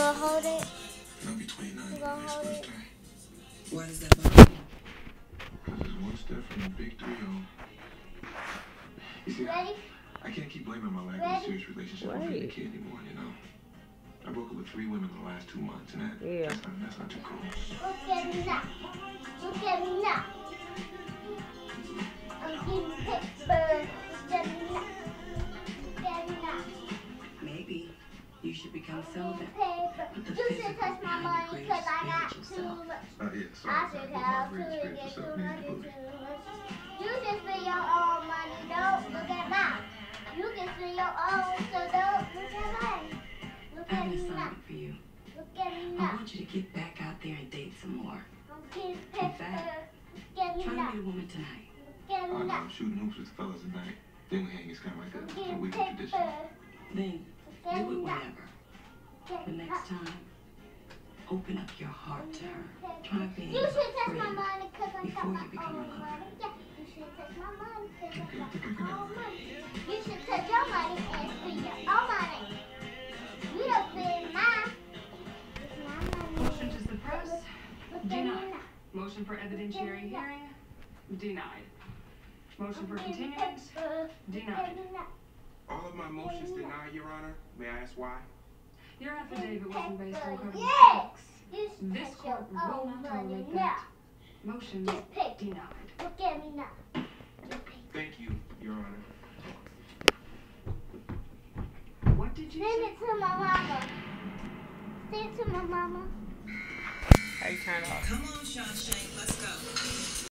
gonna hold it? I'll be 29 You for gonna next hold it? birthday. Why does that bother you? Because it's one step from the big 3-0. You see, Ready? I can't keep blaming my lack of a serious relationship on being a kid anymore, you know? I broke up with 3 women in the last 2 months, and that's not too cool. Look at me now. Look at me now. I'm getting paper. Look at me now. Look at me now. Maybe you should become celibate. Paper. Put the You should physical touch my behind money your because I got greater too spiritual much. Yeah, I sorry, should but have my too great much. spiritual self needs the booty. You just spend your own money. Don't look at mine. You can spend your own, so don't look at mine. Look I at have an me now. assignment for you. Look at me I now. want you to get back out there and date some more. I'm getting In paper. fact, Look at me try to now. meet a woman tonight. Look at Oh, me no, now. I'm shooting hoops with the fellas tonight. Then we hang. It's kind of like I'm a getting weekly tradition. paper. Then Look at do it me now. whenever. The next time, open up your heart to her. Try being You should touch my free. money because I got before my you become own a lover. money. Yeah, you should touch my money because I got my own money. You should touch your money and spend your own money. You don't spend mine. It's my money. Motion to suppress, Look at me denied. now. Motion for evidentiary hearing, denied. Motion for I'm getting continuance, paper. Look denied. at me now. All of my motions denied, Your Honor. May I ask why? Your affidavit wasn't based on covered Yes! facts. You should This touch court your will own not money tolerate now. that. Motion Get paper. denied. Look at me now. Get paper. Thank you, Your Honor. What did you Send say? it to my mama. Send it to my mama. How you turn it off? Come on, Shawshank, let's go.